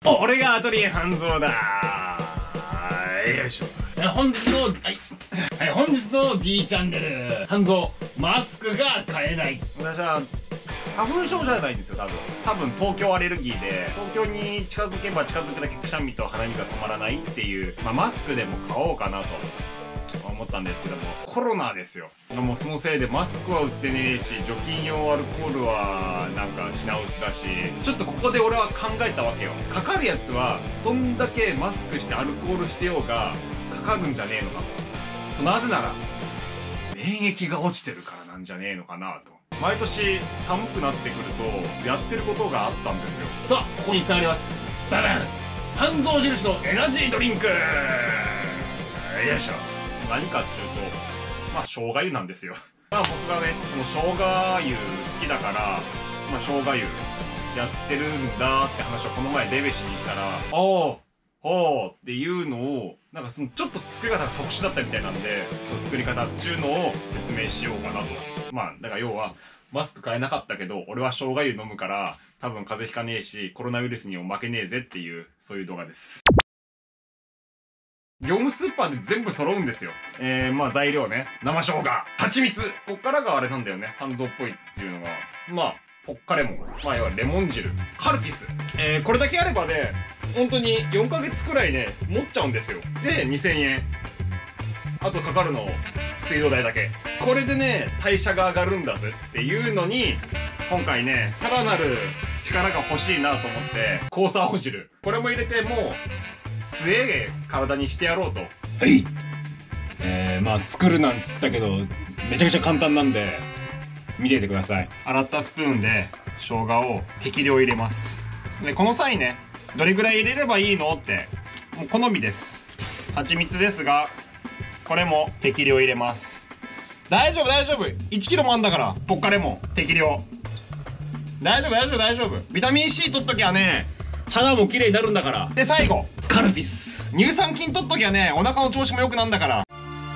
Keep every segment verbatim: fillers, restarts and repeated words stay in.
俺がアトリエ半蔵だ。よいしょ。本日の、はい、はい、本日の D チャンネル、半蔵マスクが買えない。私は花粉症じゃないんですよ、多分。多分東京アレルギーで、東京に近づけば近づくだけくしゃみと鼻水が止まらないっていう、まあ、マスクでも買おうかなと思ったんですけども、コロナですよ。でもそのせいでマスクは売ってねえし、除菌用アルコールはなんか品薄だし、ちょっとここで俺は考えたわけよ。かかるやつはどんだけマスクしてアルコールしてようがかかるんじゃねえのかと。そのなぜなら免疫が落ちてるからなんじゃねえのかなと。毎年寒くなってくるとやってることがあったんですよ。さあ、ここにつながります。ババン、半蔵印のエナジードリンク。よいしょ。何かっていうと、まあ生姜湯なんですよ。まあ僕がね、その生姜湯好きだから、まあ生姜湯やってるんだって話をこの前デベシにしたら、おーおーっていうのを、なんかそのちょっと作り方が特殊だったみたいなんで、ちょっと作り方っていうのを説明しようかなと。まあだから要はマスク買えなかったけど俺は生姜湯飲むから多分風邪ひかねえしコロナウイルスにも負けねえぜっていう、そういう動画です。業務スーパーで全部揃うんですよ。えー、まあ材料ね、生生姜、蜂蜜、こっからがあれなんだよね、半蔵っぽいっていうのが、まあポッカレモン、まあ要はレモン汁、カルピス、えー、これだけあればね本当によんかげつくらいね持っちゃうんですよ。でにせんえん、あとかかるの水道代だけ。これでね代謝が上がるんだぜっていうのに、今回ねさらなる力が欲しいなと思って酵素青汁、これも入れてもう強え体にしてやろうと。はい、えー、まあ作るなんつったけどめちゃくちゃ簡単なんで見ていてください。洗ったスプーンで生姜を適量入れます。でこの際ね、どれぐらい入れればいいのってもう好みです。蜂蜜ですがこれも適量入れます。大丈夫大丈夫、いちキロもあんだから。ポッカレモン適量、大丈夫大丈夫大丈夫。ビタミン C 取っときゃね肌も綺麗になるんだから。で最後カルピス、乳酸菌取っときゃねお腹の調子も良くなんだから。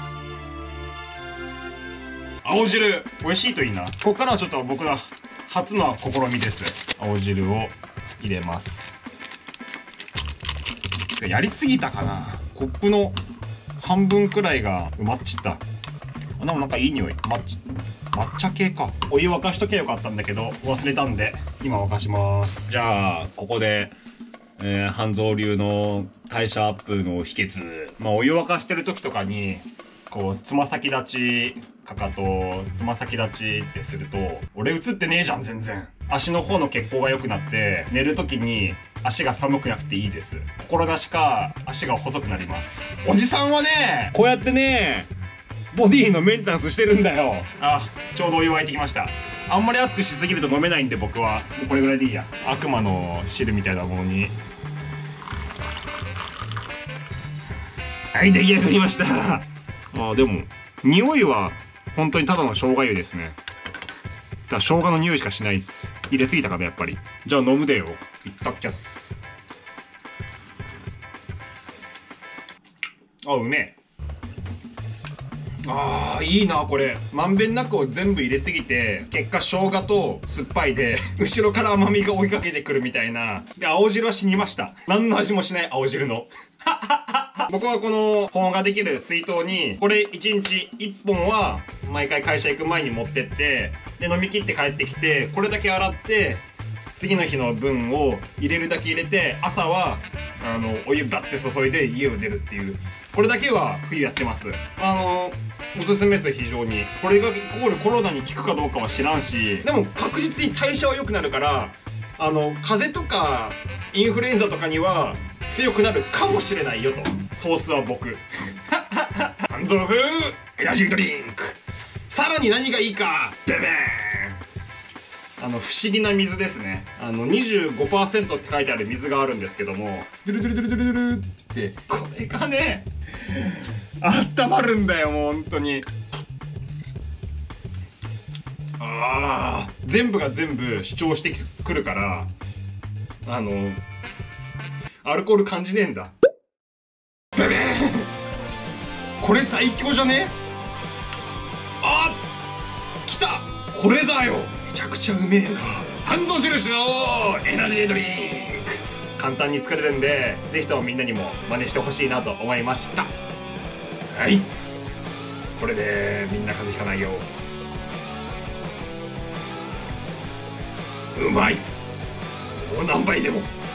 青汁美味しいといいな。こっからはちょっと僕の初の試みです。青汁を入れます。やりすぎたかな、コップの半分くらいが埋まっちった。あ、でもなんかいい匂い。抹抹茶系か。お湯沸かしとけばよかったんだけど忘れたんで今沸かします。じゃあここでえー、半蔵流の代謝アップの秘訣。まあお湯沸かしてる時とかにこうつま先立ち、かかとつま先立ちってすると、俺映ってねえじゃん全然。足の方の血行が良くなって寝る時に足が寒くなくていいです。心なしか足が細くなります。おじさんはねこうやってねボディのメンテナンスしてるんだよ。あ、ちょうどお湯沸いてきました。あんまり熱くしすぎると飲めないんで僕はもうこれぐらいでいいや。悪魔の汁みたいなものに、はい、出来上がりました。あー、でも匂いは本当にただの生姜湯ですね。だから生姜の匂いしかしないです。入れすぎたかなやっぱり。じゃあ飲むでよ。いったっきゃす。あ、うめえ。あー、いいなこれ。まんべんなくを全部入れすぎて結果生姜と酸っぱいで後ろから甘みが追いかけてくるみたいな。で青汁は死にました。何の味もしない青汁の僕はこの保温ができる水筒にこれいちにちいっぽんは毎回会社行く前に持ってって、で飲み切って帰ってきてこれだけ洗って次の日の分を入れるだけ入れて、朝はあのお湯バッて注いで家を出るっていう、これだけは冬やってます。あのおすすめです非常に。これがイコールコロナに効くかどうかは知らんし、でも確実に代謝は良くなるから、あの風邪とかインフルエンザとかには強くなるかもしれないよと。ソースは僕半蔵風エナジードリンク。さらに何がいいか、ベベーン、あの不思議な水ですね。あの にじゅうごパーセント って書いてある水があるんですけども、ドゥルドゥルドゥルドゥルドゥルってこれがねあったまるんだよもう本当に。ああ、全部が全部主張してくるからあのアルコール感じねえんだ。ベベーン、これ最強じゃね？あっ来た、これだよ。めちゃくちゃうめえな。半蔵印のエナジードリンク。 簡単に作れるんで、ぜひともみんなにも真似してほしいなと思いました。はい、これでみんな風邪ひかないよ。うまい。もう何杯でも